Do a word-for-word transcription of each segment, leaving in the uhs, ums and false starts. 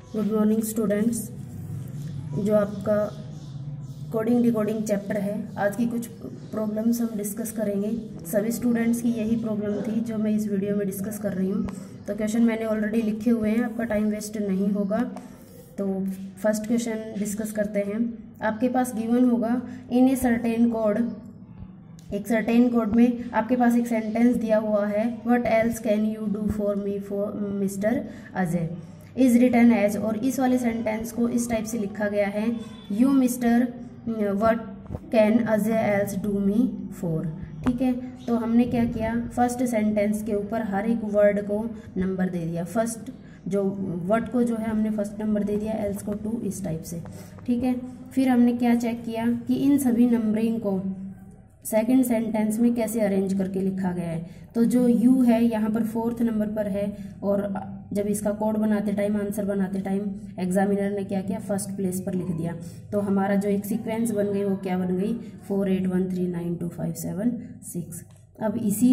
Good morning students. जो आपका coding decoding chapter है, आज की कुछ प्रॉब्लम्स हम डिस्कस करेंगे। सभी स्टूडेंट्स की यही प्रॉब्लम थी जो मैं इस वीडियो में डिस्कस कर रही हूँ। तो क्वेश्चन मैंने ऑलरेडी लिखे हुए हैं, आपका टाइम वेस्ट नहीं होगा। तो फर्स्ट क्वेश्चन डिस्कस करते हैं। आपके पास गिवन होगा इन ए सर्टेन कोड, एक सर्टेन कोड में आपके पास एक सेंटेंस दिया हुआ है, what else can you do for me for mister Ajay is written as, और इस वाले सेंटेंस को इस टाइप से लिखा गया है, you mister what can Ajay else do me for. ठीक है, तो हमने क्या किया, फर्स्ट सेंटेंस के ऊपर हर एक वर्ड को नंबर दे दिया। फर्स्ट जो वर्ड को जो है हमने फर्स्ट नंबर दे दिया, एल्स को टू, इस टाइप से। ठीक है, फिर हमने क्या चेक किया कि इन सभी नंबरिंग को सेकंड सेंटेंस में कैसे अरेंज करके लिखा गया है। तो जो यू है यहाँ पर फोर्थ नंबर पर है, और जब इसका कोड बनाते टाइम, आंसर बनाते टाइम एग्जामिनर ने क्या किया, फर्स्ट प्लेस पर लिख दिया। तो हमारा जो एक सीक्वेंस बन गई वो क्या बन गई, four eight one three nine two five seven six. अब इसी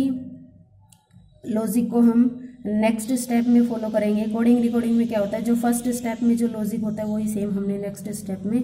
लॉजिक को हम नेक्स्ट स्टेप में फॉलो करेंगे। कोडिंग रिकॉर्डिंग में क्या होता है, जो फर्स्ट स्टेप में जो लॉजिक होता है वही सेम हमने नेक्स्ट स्टेप में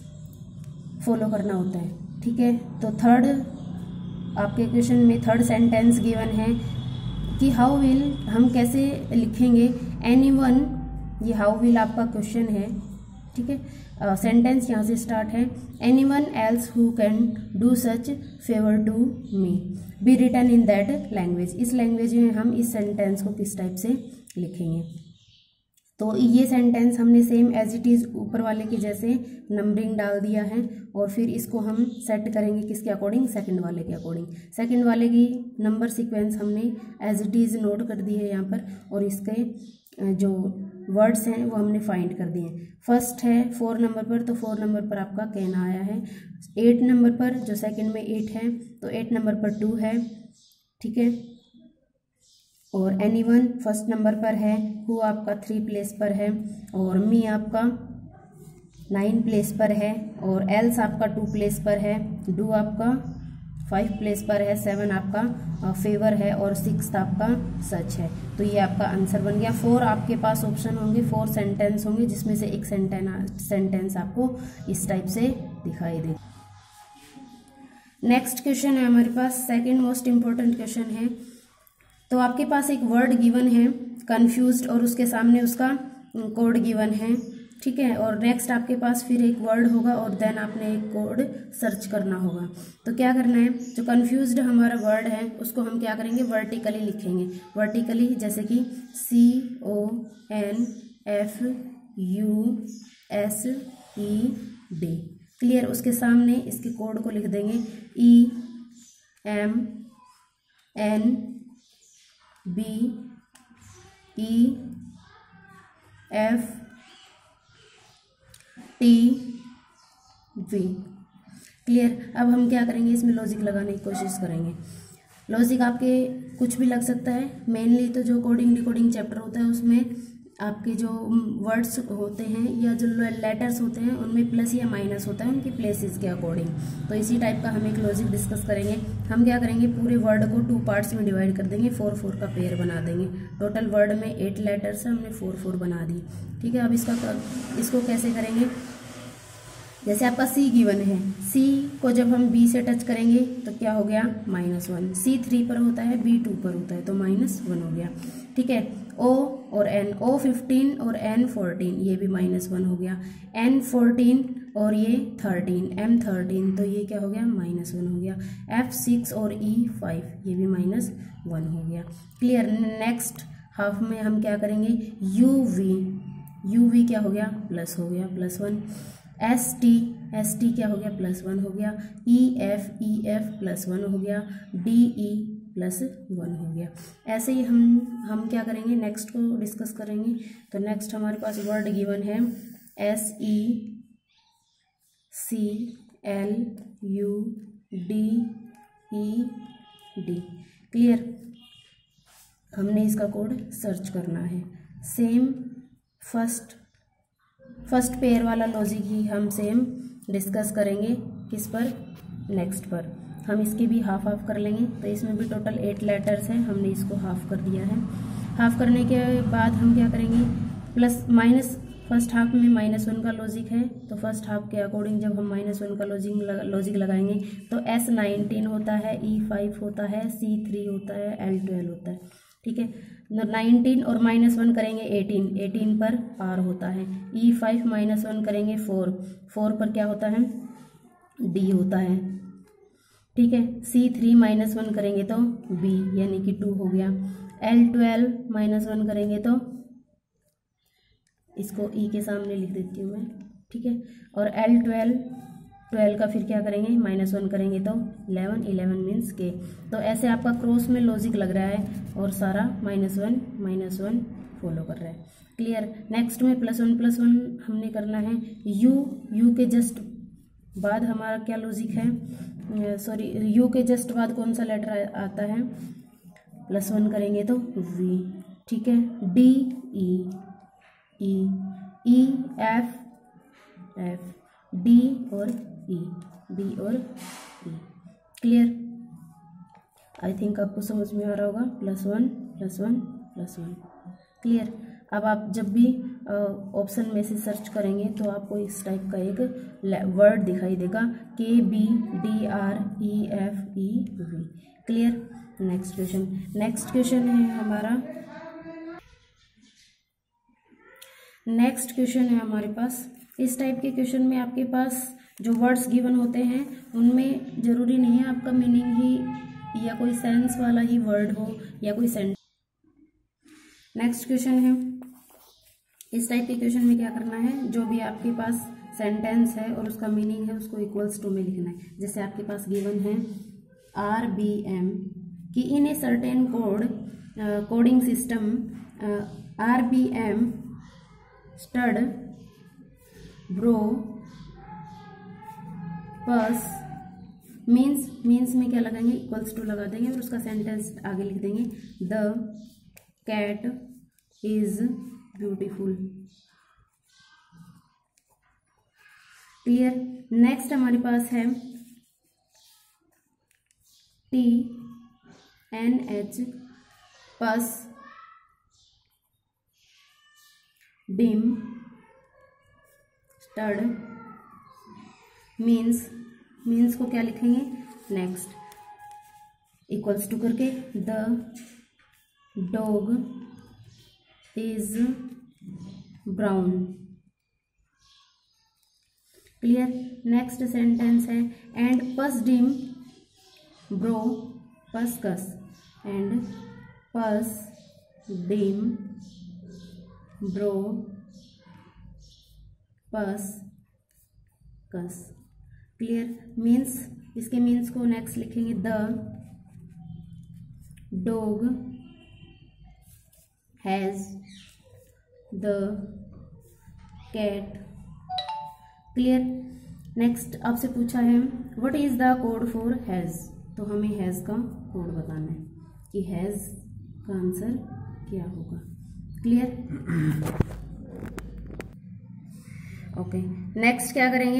फॉलो करना होता है। ठीक है, तो थर्ड आपके क्वेश्चन में थर्ड सेंटेंस गिवन है कि हाउ विल, हम कैसे लिखेंगे एनीवन, ये हाउ विल आपका क्वेश्चन है। ठीक है, सेंटेंस यहाँ से स्टार्ट है, anyone else who can do such favour to me be written in that language. इस लैंग्वेज में हम इस सेंटेंस को किस टाइप से लिखेंगे। तो ये सेंटेंस हमने सेम एज इट इज़ ऊपर वाले के जैसे नंबरिंग डाल दिया है, और फिर इसको हम सेट करेंगे किसके अकॉर्डिंग, सेकंड वाले के अकॉर्डिंग। सेकंड वाले की नंबर सीक्वेंस हमने एज इट इज़ नोट कर दी है यहाँ पर, और इसके जो वर्ड्स हैं वो हमने फाइंड कर दिए। फर्स्ट है फोर नंबर पर, तो फोर नंबर पर आपका कैन आया है। एट नंबर पर, जो सेकंड में एट है, तो एट नंबर पर टू है। ठीक है, और एनीवन फर्स्ट नंबर पर है, हु आपका थ्री प्लेस पर है, और मी आपका नाइन प्लेस पर है, और एल्स आपका टू प्लेस पर है, डू आपका फाइव प्लेस पर है, सेवन आपका फेवर है, और सिक्स आपका सच है। तो ये आपका आंसर बन गया। फोर आपके पास ऑप्शन होंगे, फोर सेंटेंस होंगे, जिसमें से एक सेंटेंस सेंटेंस आपको इस टाइप से दिखाई दे। नेक्स्ट क्वेश्चन है हमारे पास, सेकेंड मोस्ट इम्पोर्टेंट क्वेश्चन है। तो आपके पास एक वर्ड गिवन है कंफ्यूज्ड, और उसके सामने उसका कोड गिवन है। ठीक है, और नेक्स्ट आपके पास फिर एक वर्ड होगा, और देन आपने एक कोड सर्च करना होगा। तो क्या करना है, जो कंफ्यूज्ड हमारा वर्ड है उसको हम क्या करेंगे, वर्टिकली लिखेंगे। वर्टिकली जैसे कि C O N F U S E D, clear. उसके सामने इसके कोड को लिख देंगे, E M N B E F T V, clear. अब हम क्या करेंगे, इसमें लॉजिक लगाने की कोशिश करेंगे। लॉजिक आपके कुछ भी लग सकता है, मेनली तो जो कोडिंग डिकोडिंग चैप्टर होता है उसमें आपके जो वर्ड्स होते हैं या जो लेटर्स होते हैं उनमें प्लस या माइनस होता है उनकी प्लेसेस के अकॉर्डिंग। तो इसी टाइप का हम एक लॉजिक डिस्कस करेंगे। हम क्या करेंगे, पूरे वर्ड को टू पार्ट्स में डिवाइड कर देंगे, फोर फोर का पेयर बना देंगे। टोटल वर्ड में एट लेटर्स है, हमने फोर फोर बना दी। ठीक है, अब इसका इसको कैसे करेंगे, जैसे आपका सी गिवन है, सी को जब हम बी से टच करेंगे तो क्या हो गया, माइनस वन। सी थ्री पर होता है, बी टू पर होता है, तो माइनस वन हो गया। ठीक है, ओ और एन, ओ फिफ्टीन और एन फोर्टीन, ये भी माइनस वन हो गया। एन फोर्टीन और ये थर्टीन, एम थर्टीन, तो ये क्या हो गया, माइनस वन हो गया। एफ सिक्स और ई फाइव, ये भी माइनस वन हो गया। क्लियर। नेक्स्ट हाफ में हम क्या करेंगे, यू वी, यू वी क्या हो गया, प्लस हो गया, plus one. S T, S T क्या हो गया, प्लस वन हो गया। E F, E F plus one हो गया। डी ई प्लस वन हो गया। ऐसे ही हम हम क्या करेंगे, नेक्स्ट को डिस्कस करेंगे। तो नेक्स्ट हमारे पास वर्ड गिवन है, S E C L U D E D, clear. हमने इसका कोड सर्च करना है। सेम फर्स्ट फर्स्ट पेयर वाला लॉजिक ही हम सेम डिस्कस करेंगे, किस पर, नेक्स्ट पर। हम इसकी भी हाफ हाफ कर लेंगे। तो इसमें भी टोटल एट लेटर्स हैं, हमने इसको हाफ कर दिया है। हाफ करने के बाद हम क्या करेंगे, प्लस माइनस फर्स्ट हाफ में माइनस वन का लॉजिक है, तो फर्स्ट हाफ के अकॉर्डिंग जब हम माइनस वन का लॉजिक लॉजिक लगाएंगे तो एस नाइनटीन होता है, ई फाइव होता है, सी थ्री होता है, एल ट्वेल्व होता है। ठीक है, नाइनटीन और माइनस वन करेंगे एटीन, एटीन पर आर होता है। ई फाइव माइनस वन करेंगे फोर, फोर पर क्या होता है, डी होता है। ठीक है, सी थ्री माइनस वन करेंगे तो बी यानी कि टू हो गया। एल ट्वेल्व माइनस वन करेंगे तो इसको ई के सामने लिख देती हूँ मैं। ठीक है, और एल ट्वेल्व ट्वेल्व का फिर क्या करेंगे, माइनस वन करेंगे तो इलेवन, इलेवन मीन्स के। तो ऐसे आपका क्रॉस में लॉजिक लग रहा है और सारा minus one minus one follow कर रहा है। क्लियर। नेक्स्ट में प्लस वन प्लस वन हमने करना है। यू, यू के जस्ट बाद हमारा क्या लॉजिक है, सॉरी यू के जस्ट बाद कौन सा लेटर आता है, प्लस वन करेंगे तो वी। ठीक है, D E E E F F D और ई, डी और ई। क्लियर। आई थिंक आपको समझ में आ रहा होगा, plus one plus one plus one. Clear. अब आप जब भी ऑप्शन में से सर्च करेंगे तो आपको इस टाइप का एक वर्ड दिखाई देगा, K B D R E F E V. Clear. Next question, next question है हमारा, नेक्स्ट क्वेश्चन है हमारे पास। इस टाइप के क्वेश्चन में आपके पास जो वर्ड्स गिवन होते हैं उनमें जरूरी नहीं है आपका मीनिंग ही या कोई सेंस वाला ही वर्ड हो या कोई सेंटेंस। नेक्स्ट क्वेश्चन है, इस टाइप के क्वेश्चन में क्या करना है, जो भी आपके पास सेंटेंस है और उसका मीनिंग है उसको इक्वल्स टू में लिखना है। जैसे आपके पास गिवन है आर बी एम कि in a certain code coding system R B M stud bro pus means, means में क्या लगाएंगे, इक्वल्स टू लगा देंगे और उसका सेंटेंस आगे लिख देंगे, the cat is beautiful. Clear. Next हमारे पास है T N H pus dim stud means, means को क्या लिखेंगे, नेक्स्ट इक्वल्स टू करके, the dog is brown. Clear. Next sentence है and pus dim bro pus cus, and pus dim bro pus cus. Clear. Means, इसके means को next लिखेंगे, the dog has the cat. Clear. Next आपसे पूछा है what is the code for has, तो हमें has का कोड बताना है कि हैज का आंसर क्या होगा। क्लियर। ओके, नेक्स्ट क्या करेंगे,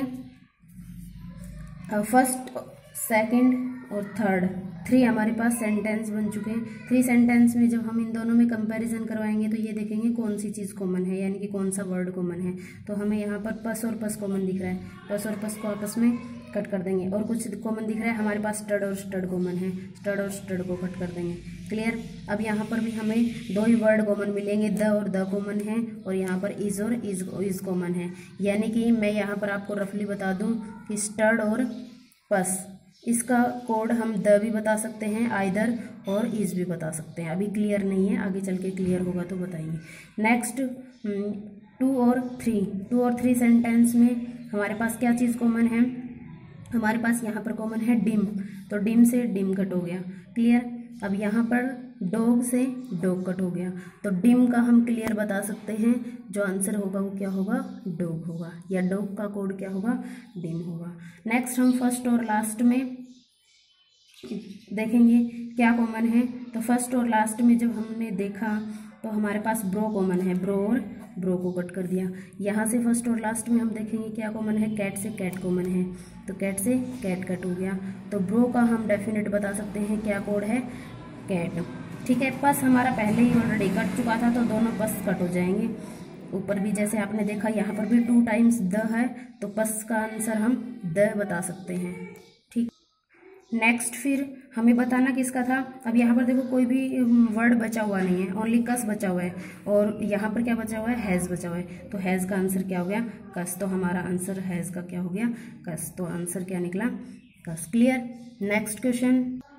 फर्स्ट सेकंड और थर्ड थ्री हमारे पास सेंटेंस बन चुके हैं। थ्री सेंटेंस में जब हम इन दोनों में कंपैरिजन करवाएंगे तो ये देखेंगे कौन सी चीज़ कॉमन है, यानी कि कौन सा वर्ड कॉमन है। तो हमें यहाँ पर पस और पस कॉमन दिख रहा है, पस और पस को आपस में कट कर देंगे। और कुछ कॉमन दिख रहा है, हमारे पास स्टड और स्टड कॉमन है, स्टड और स्टड को कट कर देंगे। क्लियर। अब यहाँ पर भी हमें दो ही वर्ड कॉमन मिलेंगे, द और द कॉमन है और यहाँ पर इज और इज इज कॉमन है। यानी कि मैं यहाँ पर आपको रफली बता दूँ कि स्टड और पस, इसका कोड हम द भी बता सकते हैं आइदर और इज भी बता सकते हैं। अभी क्लियर नहीं है, आगे चल के क्लियर होगा तो बताएंगे। नेक्स्ट टू और थ्री, टू और थ्री सेंटेंस में हमारे पास क्या चीज़ कॉमन है, हमारे पास यहाँ पर कॉमन है डिम, तो डिम से डिम कट हो गया। क्लियर। अब यहाँ पर डॉग से डॉग कट हो गया, तो डिम का हम क्लियर बता सकते हैं, जो आंसर होगा वो क्या होगा, डॉग होगा, या डॉग का कोड क्या होगा, डिम होगा। नेक्स्ट हम फर्स्ट और लास्ट में देखेंगे क्या कॉमन है। तो फर्स्ट और लास्ट में जब हमने देखा तो हमारे पास ब्रो कॉमन है, ब्रो और ब्रो को कट कर दिया। यहाँ से फर्स्ट और लास्ट में हम देखेंगे क्या कॉमन है, कैट से कैट कॉमन है, तो कैट से कैट कट हो गया। तो ब्रो का हम डेफिनेट बता सकते हैं क्या कोड है, कैट। ठीक है। पस हमारा पहले ही ऑलरेडी कट चुका था तो दोनों पस कट हो जाएंगे। ऊपर भी जैसे आपने देखा यहाँ पर भी टू टाइम्स द है, तो पस का आंसर हम द बता सकते हैं। ठीक, नेक्स्ट फिर हमें बताना किसका था। अब यहाँ पर देखो कोई भी वर्ड बचा हुआ नहीं है, ओनली कस बचा हुआ है, और यहाँ पर क्या बचा हुआ है, हैज़ बचा हुआ है। तो हैज़ का आंसर क्या हो गया, कस। तो हमारा आंसर हैज़ का क्या हो गया, कस। तो आंसर क्या निकला, cus. Clear. Next question,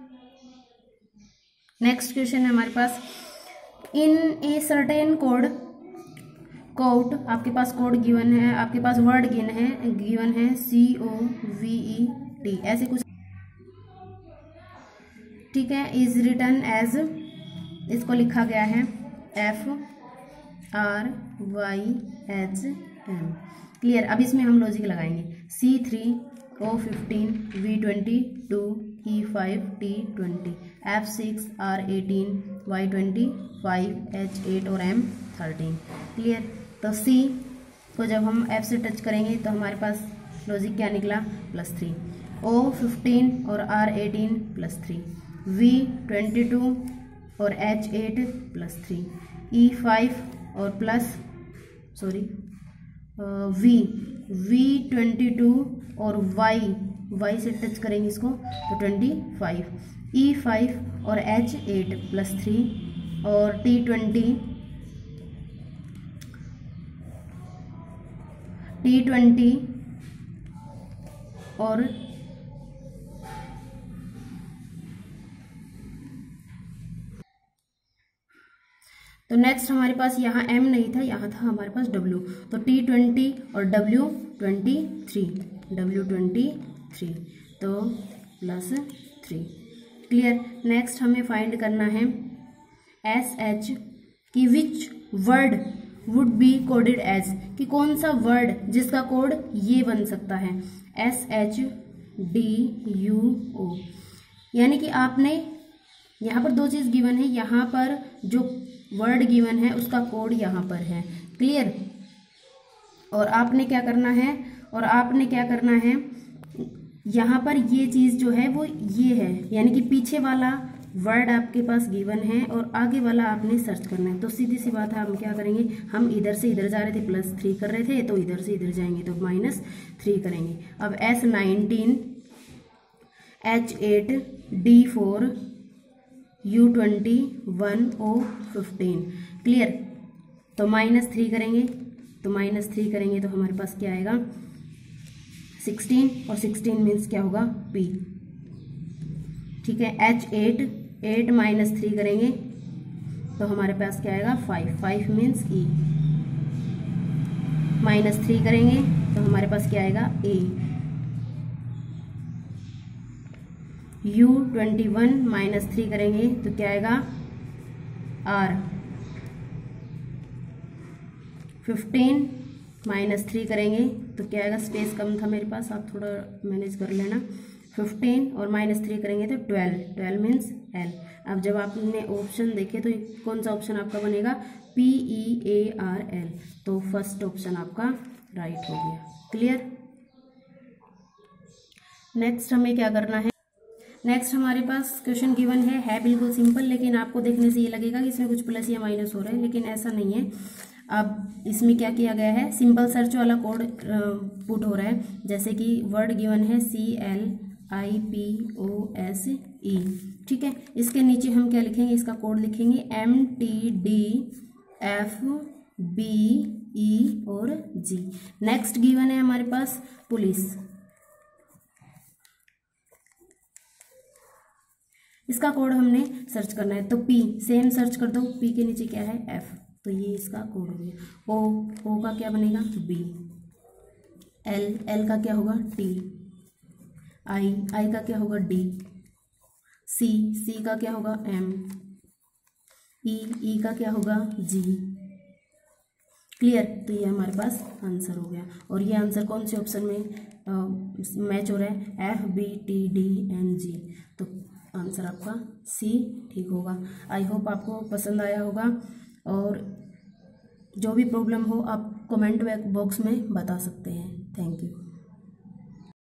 next question है हमारे पास, in a certain code code आपके पास कोड गिवन है, आपके पास वर्ड गिवन है गिवन है C O V E T, ऐसे कुछ, ठीक है। इज रिटन एज, इसको लिखा गया है F R Y H M. Clear. अब इसमें हम लॉजिक लगाएंगे, C three O fifteen V twenty two E five T twenty F six R eighteen Y twenty five H eight और एम थर्टीन। क्लियर। तो सी को जब हम F से टच करेंगे तो हमारे पास लॉजिक क्या निकला, प्लस थ्री। ओ फिफ्टीन और R eighteen plus three, V twenty two और H eight plus three, E five और plus sorry V V twenty two और वाई वाई से टच करेंगे इसको तो ट्वेंटी फाइव, ई फाइव और एच एट प्लस थ्री, और टी ट्वेंटी टी ट्वेंटी और तो नेक्स्ट हमारे पास यहाँ m नहीं था, यहाँ था हमारे पास w, तो t ट्वेंटी और w twenty three, w twenty three, तो प्लस थ्री। क्लियर। नेक्स्ट हमें फाइंड करना है एस एच की which word would be coded as, कि कौन सा वर्ड जिसका कोड ये बन सकता है, S H D U O. यानी कि आपने यहाँ पर दो चीज़ गिवन है, यहाँ पर जो वर्ड गिवन है उसका कोड यहाँ पर है। क्लियर। और आपने क्या करना है, और आपने क्या करना है, यहाँ पर ये चीज़ जो है वो ये है, यानी कि पीछे वाला वर्ड आपके पास गिवन है और आगे वाला आपने सर्च करना है। तो सीधी सी बात है, हम क्या करेंगे, हम इधर से इधर जा रहे थे, प्लस थ्री कर रहे थे, तो इधर से इधर जाएंगे तो माइनस थ्री करेंगे। अब S nineteen H eight D four U twenty one O fifteen. Clear. तो माइनस थ्री करेंगे, तो माइनस थ्री करेंगे तो हमारे पास क्या आएगा, सिक्सटीन, और सिक्सटीन मीन्स क्या होगा, पी। ठीक है। H eight, eight minus three करेंगे तो हमारे पास क्या आएगा, five, five means E. Minus three करेंगे तो हमारे पास क्या आएगा, A. U twenty one minus three करेंगे तो क्या आएगा, आर। फिफ्टीन माइनस थ्री करेंगे तो क्या आएगा, स्पेस कम था मेरे पास, आप थोड़ा मैनेज कर लेना। फिफ्टीन और माइनस थ्री करेंगे तो ट्वेल्व, ट्वेल्व मीन्स एल। अब जब आपने ऑप्शन देखे तो कौन सा ऑप्शन आपका बनेगा, P E A R L, तो फर्स्ट ऑप्शन आपका राइट हो गया। क्लियर। नेक्स्ट हमें क्या करना है, नेक्स्ट हमारे पास क्वेश्चन गिवन है है बिल्कुल सिंपल, लेकिन आपको देखने से ये लगेगा कि इसमें कुछ प्लस या माइनस हो रहा है, लेकिन ऐसा नहीं है। अब इसमें क्या किया गया है, सिंपल सर्च वाला कोड पुट हो रहा है, जैसे कि वर्ड गिवन है C L I P O S E. ठीक है। इसके नीचे हम क्या लिखेंगे, इसका कोड लिखेंगे M T D F B E और जी। नेक्स्ट गिवन है हमारे पास पुलिस, इसका कोड हमने सर्च करना है, तो पी सेम सर्च कर दो, पी के नीचे क्या है, एफ, तो ये इसका कोड हो गया। ओ, ओ का क्या बनेगा, बी। एल, एल का क्या होगा, टी। आई, आई का क्या होगा, डी। सी, सी का क्या होगा, एम। ई, ई का क्या होगा, जी। क्लियर। तो ये हमारे पास आंसर हो गया, और ये आंसर कौन से ऑप्शन में मैच हो रहा है, F B T D N G, तो आंसर आपका सी ठीक होगा। आई होप आपको पसंद आया होगा, और जो भी प्रॉब्लम हो आप कमेंट बॉक्स में बता सकते हैं। Thank you.